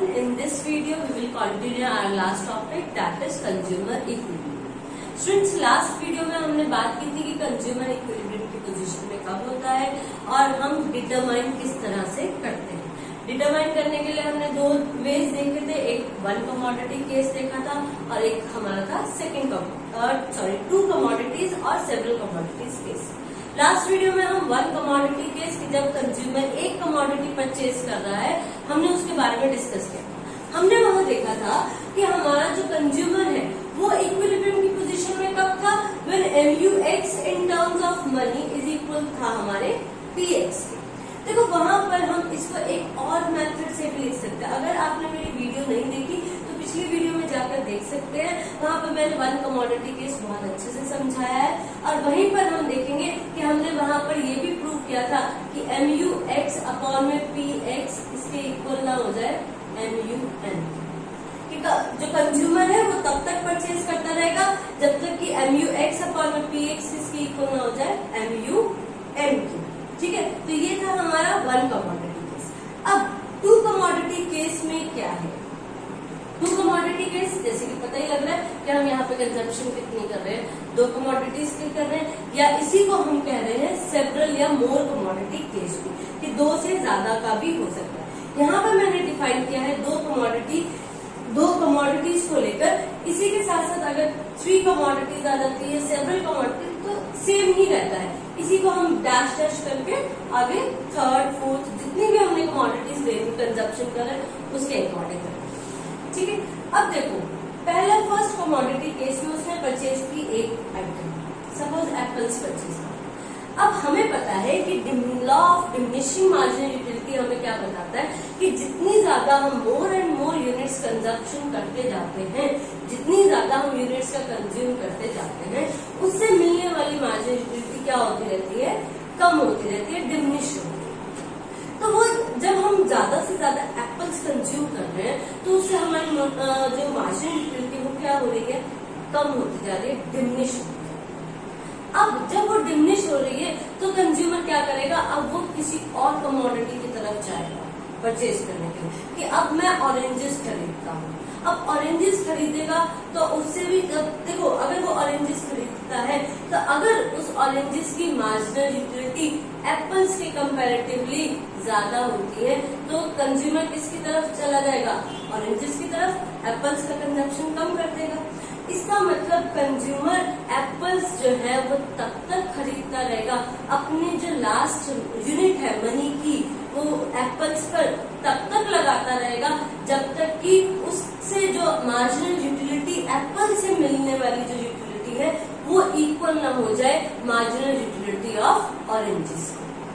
everyone. In this video, we will continue our last topic, that is consumer equilibrium. Students, last video में हमने बात की थी कि consumer equilibrium की पोजीशन में कब होता है और हम डिटरमाइन किस तरह से करते हैं. डिटरमाइन करने के लिए हमने दो वेज देखे थे, एक वन कमोडिटी केस देखा था और एक हमारा था टू कमोडिटीज और several commodities case. Last video में हम वन कमोडिटी केस की जब कंज्यूमर एक कमोडिटी परचेज कर रहा है हमने उसके बारे में डिस्कस किया. हमने वहां देखा था कि हमारा जो कंज्यूमर है वो इक्विलिब्रियम की पोजीशन में कब था, when MUX in terms of money is equal था हमारे PX के. देखो वहां पर हम इसको एक और मेथड से भी लिख सकते हैं. अगर आपने मेरी वीडियो नहीं देखी तो पिछली वीडियो में जाकर देख सकते हैं. वहां पर मैंने वन कमोडिटी केस बहुत अच्छे से समझाया है और वहीं पर हम देखेंगे कि हमने वहां पर ये भी प्रूव किया था कि MUX अपॉन में PX इसके इक्वल ना हो जाए MUN. जो कंज्यूमर है वो तब तक परचेज करता रहेगा जब तक कि MUX अपॉन में PX इसकी इक्वल ना हो जाए MUN की. ठीक है, तो ये था हमारा वन कमोडिटी केस. अब टू कमोडिटी केस में क्या है? टू कमोडिटी केस जैसे कि पता ही लग रहा है कि हम यहाँ पे कंजम्पशन कितनी कर रहे हैं, दो कमोडिटीज की कर रहे हैं, या इसी को हम कह रहे हैं सेवरल या मोर कमोडिटी केस भी, कि दो से ज्यादा का भी हो सकता है. यहाँ पर मैंने डिफाइन किया है दो कमोडिटीज को लेकर. इसी के साथ साथ अगर थ्री कमोडिटीज आ जाती है, सेवरल कमोडिटीज, तो सेम ही रहता है. इसी को हम डैश डैश करके आगे थर्ड फोर्थ जितनी भी हमने कमोडिटीज लेनी कंजप्शन कर रहे हैं उसके अकॉर्डिंग करें. ठीक है, अब देखो पहले फर्स्ट कमोडिटी केस में उसने परचेज की एक आइटम, सपोज एप्पल्स परचेज. अब हमें पता है कि law of diminishing marginal utility हमें क्या बताता है कि जितनी ज्यादा हम more and more units consumption करते जाते हैं, जितनी ज्यादा हम यूनिट्स का कंज्यूम करते जाते हैं, उससे मिलने वाली मार्जिनल यूटिलिटी क्या होती रहती है, कम होती रहती है, डिमिनिश होती है. तो वो जब हम ज्यादा से ज्यादा एप्पल्स कंज्यूम कर रहे हैं तो उससे हमारी जो मार्जिनल यूटिलिटी वो क्या हो रही है, कम होती जा रही है, डिमिनिश. अब जब वो डिमिनिश हो रही है तो कंज्यूमर क्या करेगा, अब वो किसी और कमोडिटी की तरफ जाएगा परचेज करने के लिए, कि अब मैं ऑरेंजेस खरीदता हूँ. अब ऑरेंजेस खरीदेगा तो उससे भी देखो, अगर वो ऑरेंजेस खरीदता है तो अगर उस ऑरेंजेस की मार्जिनल यूटिलिटी एप्पल्स के कंपैरेटिवली ज्यादा होती है तो कंज्यूमर किसकी तरफ चला जाएगा, ऑरेंजेस की तरफ. एप्पल्स का कंजप्शन कम कर देगा. इसका मतलब कंज्यूमर एप्पल्स जो है वो तब तक खरीदता रहेगा, अपनी जो लास्ट यूनिट है मनी की वो एप्पल्स पर तब तक लगाता रहेगा जब तक कि उससे जो मार्जिनल यूटिलिटी एप्पल से मिलने वाली जो यूटिलिटी है वो इक्वल ना हो जाए मार्जिनल यूटिलिटी ऑफ ऑरेंजेस.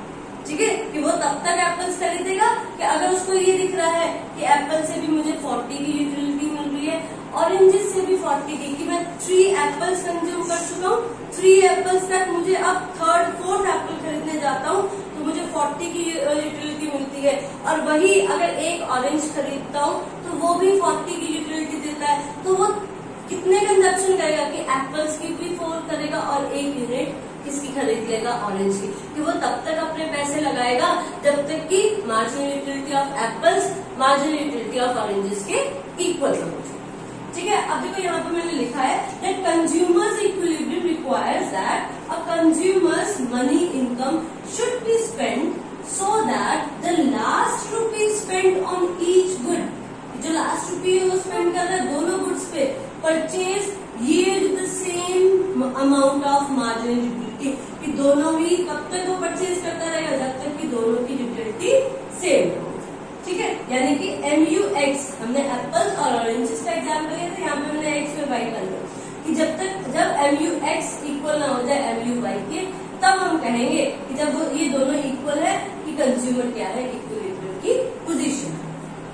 ठीक है, कि वो तब तक एप्पल्स खरीदेगा कि अगर उसको ये दिख रहा है कि एप्पल से भी मुझे 40 की यूटिलिटी मिल रही है, ऑरेंजेस से भी 40 की, कि मैं 3 एप्पल्स कंज्यूम कर चुका हूँ, 3 एप्पल्स तक मुझे अब थर्ड फोर्थ एप्पल खरीदने जाता हूँ तो मुझे 40 की यूटिलिटी मिलती है. और वही अगर एक ऑरेंज खरीदता हूँ तो वो भी 40 की यूटिलिटी देता है. तो वो कितने कंजप्शन करेगा कि एप्पल्स की भी 4 करेगा और एक यूनिट किसकी खरीद लेगा, ऑरेंज की. कि वो तब तक अपने पैसे लगाएगा जब तक कि marginal utility of apples marginal utility of oranges के इक्वल हो. ठीक है, अब देखो यहाँ पर मैंने लिखा है that consumers equilibrium requires that a consumer's money income should be spent so that the last rupee spent on each good, जो लास्ट रुपी है वो स्पेंड कर रहा है दोनों गुड्स पे, purchase yield the same amount of marginal utility, कि दोनों ही कब तक वो परचेज करता रहेगा जब तक कि दोनों की यूटिलिटी सेम हो. ठीक है, यानी कि MUX हमने एप्पल्स और ऑरेंजेस का एग्जाम्पल लिया था, यहाँ पे मैंने X पे Y कर लिया कि जब MUX इक्वल ना हो जाए MUY के तब हम कहेंगे कि जब ये दोनों इक्वल है कि कंज्यूमर क्या है, इक्विलिब्रियम की पोजीशन है.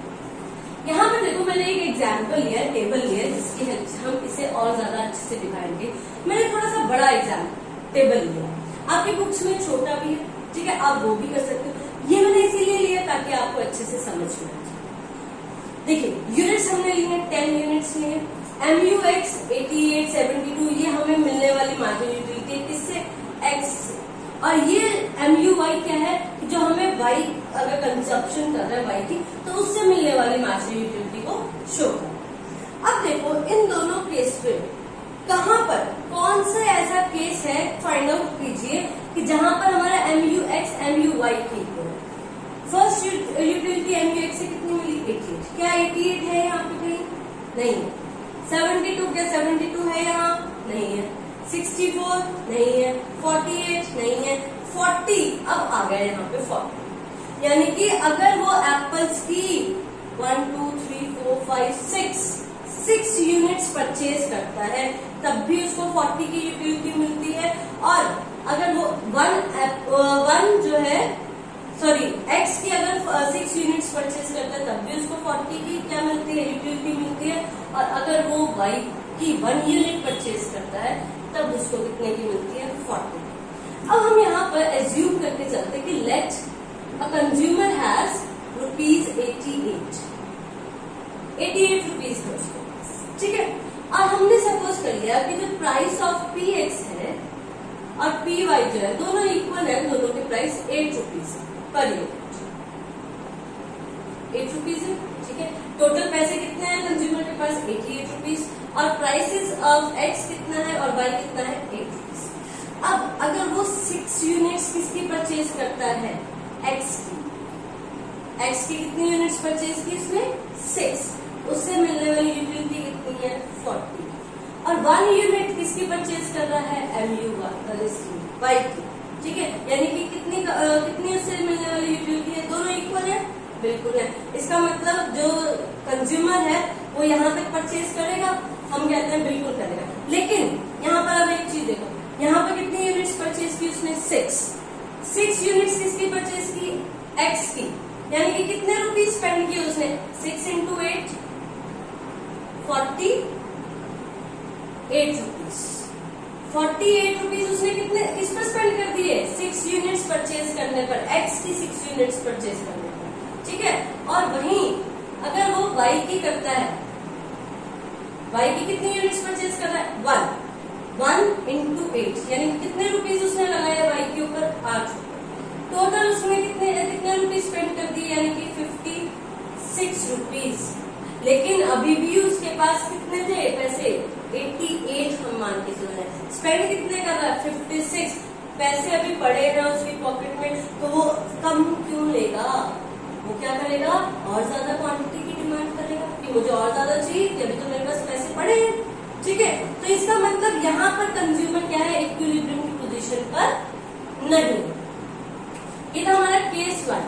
यहाँ पे देखो मैंने एक एग्जाम्पल लिया है, टेबल लिया है जिसकी हेल्प से हम इसे और ज्यादा अच्छे से दिखाएंगे. मैंने थोड़ा सा बड़ा एग्जाम्पल टेबल लिया, आपकी बुक्स में छोटा भी है. ठीक है, आप वो भी कर सकते हो. ये मैंने इसीलिए लिया ताकि आपको अच्छे से समझ में आ जाए. देखिए यूनिट्स हमने लिए 10 यूनिट्स लिए. MUX 88, 72 ये हमें मिलने वाली मार्जिनल यूटिलिटी किससे, X से. और ये MUY क्या है, जो हमें Y अगर कंजप्शन कर रहा है वाई की, तो उससे मिलने वाली मार्जिनल यूटिलिटी को शो कर। अब देखो इन दोनों केस पे कहां पर कौन सा ऐसा केस है फाइंड आउट कीजिए कि जहां पर हमारा MUX MUY ठीक हो। फर्स्ट यूटिलिटी MUX से कितनी मिली 88, क्या 88 है यहाँ पे कहीं? नहीं। 72 क्या 72 है यहाँ? नहीं है। 64 नहीं है। 48 नहीं है। 40 अब आ गया यहाँ पे 40, यानी कि अगर वो एप्पल्स की 1 2 3 4 5 6 यूनिट्स परचेज करता है तब भी उसको 40 की यूटिलिटी मिलती है। और अगर वो वन जो है सॉरी एक्स की अगर 6 यूनिट्स परचेज करता है तब भी उसको 40 की क्या मिलती है? यूटिलिटी मिलती है। और अगर वो वाई की 1 यूनिट परचेज करता है तब उसको कितने की मिलती है? 40। अब हम यहाँ पर एज्यूम करके चलते कि let a consumer has ₹88 rupees है उसके पास, ठीक है। और हमने सपोज कर लिया कि जो प्राइस ऑफ PX है और PY जो है दोनों इक्वल है, दोनों के price 8 rupees per unit, 8 rupees है, ठीक है। टोटल पैसे कितने हैं कंज्यूमर के पास? 88 रुपीज। और प्राइसेस ऑफ X कितना है और Y कितना है? 8 रुपीज। अब अगर वो 6 यूनिट्स किसकी परचेज करता है? X की। X की कितनी यूनिट्स परचेज की? इसमें 6, उससे मिलने वाली यूटिलिटी कितनी है? 40। और 1 यूनिट किसकी परचेज कर रहा है? MUY की, ठीक है। यानी कि कितनी उससे मिलने वाली यूटिलिटी है? दोनों इक्वल है, बिल्कुल है। इसका मतलब जो कंज्यूमर है वो यहाँ तक परचेज करेगा, हम कहते हैं बिल्कुल करेगा। लेकिन यहाँ पर अब एक चीज देखो, यहाँ पर कितनी यूनिट्स परचेज की उसने? 6 यूनिट्स किसकी परचेज की? X की। यानी कि कितने रुपीज स्पेंड किए उसने? 6 into 8 48 रुपीज। 48 रुपीज उसने कितने किस पर स्पेंड कर दिए? 6 यूनिट्स परचेज करने पर, X की 6 यूनिट्स परचेज करने पर, ठीक है। और वहीं अगर वो Y की करता है, Y की कितनी यूनिट्स परचेज कर रहा है? 1 into 8, यानी कितने रुपीज उसने लगाया Y के ऊपर? 8 रुपए। टोटल उसने कितने रुपीज स्पेंड कर दिए? यानी कि 56 रुपीज। लेकिन अभी भी उसके पास कितने थे पैसे? 88 हम मान के चल रहे हैं। स्पेंड कितने कर रहा है? 56। पैसे अभी पड़े हैं उसकी पॉकेट में, तो वो कम क्यों लेगा? वो क्या करेगा? और ज्यादा क्वांटिटी की डिमांड करेगा कि मुझे और ज्यादा चाहिए, अभी तो मेरे पास पैसे पड़े हैं, ठीक है। तो इसका मतलब यहाँ पर कंज्यूमर क्या है? इक्विलिब्रियम की पोजीशन पर नहीं। ये था हमारा केस 1।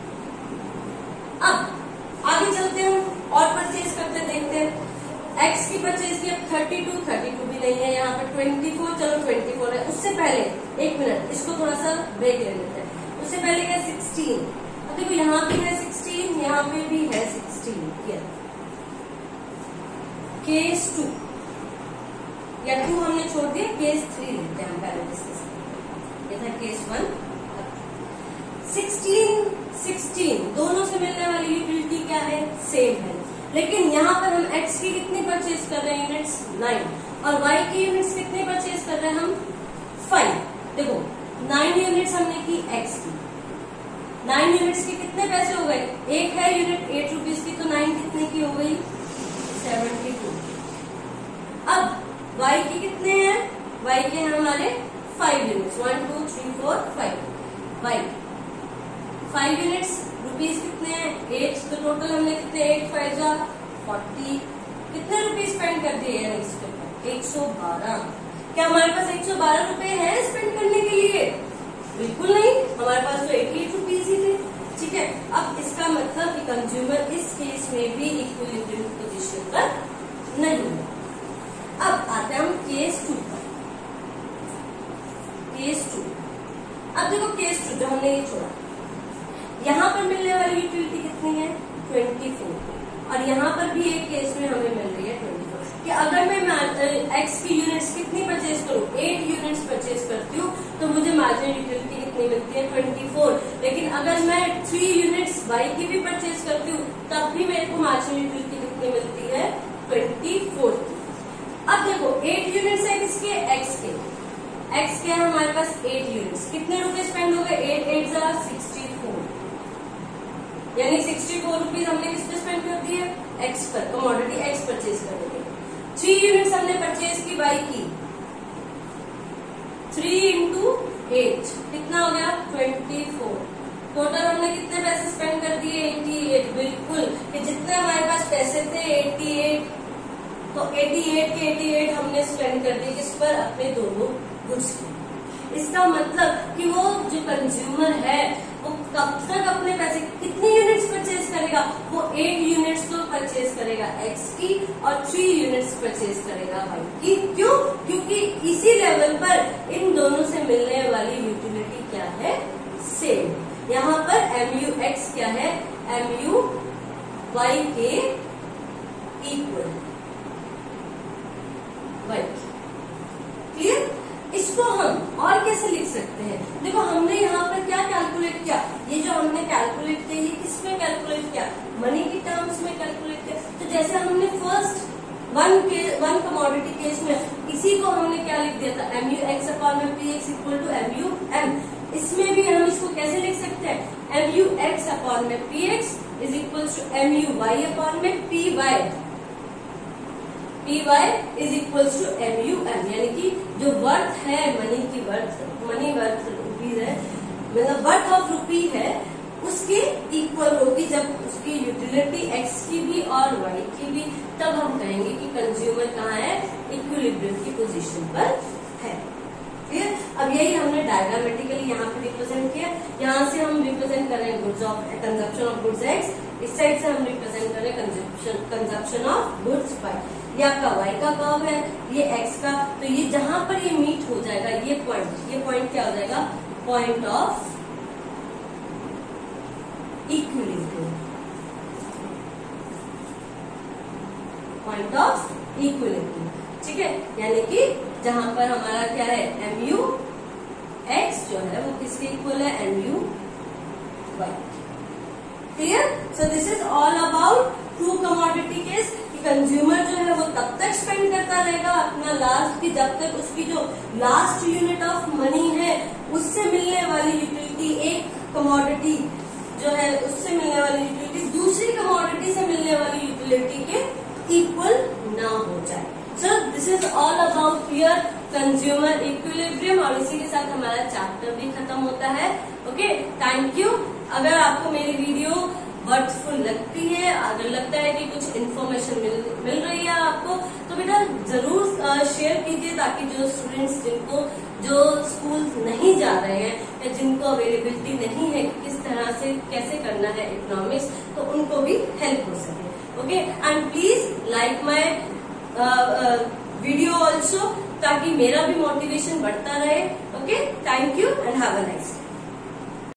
अब आगे चलते हैं और परचेज करते देखते हैं। X की परचेज की अब 32 भी नहीं है, यहाँ पर 24, चलो 24 है। उससे पहले एक मिनट इसको थोड़ा सा ब्रेक ले लेते हैं। उससे पहले क्या? 16। अब देखो यहाँ भी है 16, यहाँ पे भी है 16। केस 2 या 2 हमने छोड़ दिया, केस 3 लेते हैं हम पहले डिस्कस। ये था केस 1। 16 दोनों से मिलने वाली यूटिलिटी क्या है? सेम है। लेकिन यहाँ पर हम X की कितनी परचेज कर रहे हैं? यूनिट्स 9। और Y की यूनिट्स कितनी परचेज कर रहे हैं हम? 5। देखो 9 यूनिट्स हमने की X की, 9 यूनिट्स के कितने पैसे हो गए? एक है यूनिट 8 रुपीज की, तो 9 कितने की हो गई? 72। अब Y की कितने हैं? Y के हैं हमारे 5 यूनिट्स, 1 2 3 4 5। Y 5 यूनिट्स, रुपीज कितने हैं? 8। तो टोटल हमने कितने? 8 5 जा 40। कितने रुपीज स्पेंड कर दिए हैं इसके ऊपर? 112। क्या हमारे पास 112 रुपए है स्पेंड करने के लिए? बिल्कुल नहीं, हमारे पास तो 88 रुपीज ही थे, ठीक है। अब इसका मतलब कि कंज्यूमर इस केस में भी इक्विलिब्रियम पोजीशन पर नहीं है। अब आते हैं हम केस 2 पर। केस 2, अब देखो केस 2 जो हमने ये छोड़ा, यहाँ पर मिलने वाली यूटिलिटी कितनी है? 24। और यहाँ पर भी एक केस में हमें मिल रही है 24 कि अगर मैं X की यूनिट्स कितनी परचेज करूँ? 8 यूनिट्स परचेज करती हूँ तो मुझे मार्जिनल यूटिलिटी कितनी मिलती है? 24। लेकिन अगर मैं 3 यूनिट्स Y की भी परचेज करती हूँ तब भी मेरे को मार्जिनल यूटिलिटी कितनी मिलती है? 24। अब देखो 8 यूनिट्स है किसके? X के। X के है हमारे पास 8 यूनिट्स, कितने रुपए स्पेंड हो गए? 8 8 जा 64। यानी 64 रुपीज हमने किस पे स्पेंड कर दिए, एक्स पर, कमोडिटी एक्स परचेज करेंगे। 3 यूनिट्स हमने परचेज की वाई की, 3 इंटू 8 कितना हो गया 24। टोटल हमने कितने पैसे स्पेंड कर दिए 88। बिल्कुल कि जितने हमारे पास पैसे थे 88, तो 88 के 88 हमने स्पेंड कर दिए किस पर, अपने दोनों गुड्स की। इसका मतलब कि वो जो कंज्यूमर है वो कब तक अपने पैसे, कितनी यूनिट्स परचेज करेगा, वो 8 यूनिट्स तो परचेज करेगा एक्स की और 3 यूनिट्स परचेज करेगा वाई की। क्यों? क्योंकि इसी लेवल पर इन दोनों से मिलने वाली यूटिलिटी क्या है, सेम। यहाँ पर एमयू एक्स क्या है, एमयू वाई के इक्वल वाई। क्लियर? इसको हम और कैसे लिख सकते हैं, देखो हमने यहाँ पर क्या कैलकुलेट किया, ये जो हमने कैलकुलेट किया ये किसमें कैलकुलेट किया, मनी की टर्म्स में कैलकुलेट किया। तो जैसे हमने फर्स्ट वन कमोडिटी केस में इसी को हमने क्या लिख दिया था, एमयू एक्स अपॉन में P X equal to MU M. इसमें भी हम इसको कैसे लिख सकते हैं, एमयू एक्स अपॉन में P X is equal to MU Y upon में P Y, P Y is equal to MU M. यानी कि जो वर्थ है मनी की मनी वर्थ रुपीज है, मतलब वर्थ ऑफ रुपी है, उसके इक्वल होगी जब उसकी यूटिलिटी एक्स की भी और वाई की भी, तब हम कहेंगे कि कंज्यूमर कहाँ है, इक्विलिब्रियम की पोजीशन पर है। फिर अब यही हमने डायग्रामेटिकली यहाँ पे रिप्रेजेंट किया। यहाँ से हम रिप्रेजेंट कर रहे हैं goods of consumption of goods X, इस साइड से हम रिप्रेजेंट कर रहे हैं कंजप्शन ऑफ गुड्स वाई। ये आपका y का कर्व है, ये x का, तो ये जहां पर ये मीट हो जाएगा, ये पॉइंट क्या हो जाएगा, point of equilibrium, point of equilibrium. ठीक है, यानी कि जहां पर हमारा क्या है, एमयू एक्स जो है वो किसके इक्वल है, MU Y. Clear? So this is all about two commodity case. Consumer जो है वो तब तक स्पेंड करता रहेगा अपना लास्ट की, जब तक उसकी जो लास्ट यूनिट ऑफ मनी है उससे मिलने वाली यूटिलिटी, एक कमोडिटी जो है उससे मिलने वाली यूटिलिटी दूसरी कमोडिटी से मिलने वाली यूटिलिटी के इक्वल ना हो जाए। So this is all about your consumer equilibrium, और इसी के साथ हमारा चैप्टर भी खत्म होता है। Okay, thank you. अगर आपको मेरी वीडियो वर्थफुल लगती है, अगर लगता है कि कुछ इन्फॉर्मेशन मिल रही है आपको, तो बेटा जरूर शेयर कीजिए, ताकि जो स्टूडेंट्स जो स्कूल नहीं जा रहे हैं या जिनको अवेलेबिलिटी नहीं है किस तरह से कैसे करना है इकोनॉमिक्स, तो उनको भी हेल्प हो सके। Okay, and please like my video also, ताकि मेरा भी मोटिवेशन बढ़ता रहे। Okay, thank you and have a nice day.